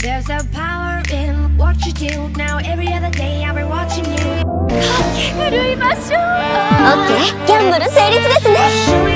There's a power in what you do. Now every other day I'll be watching you. 振るいましょう。オッケー、ギャンブル成立ですね。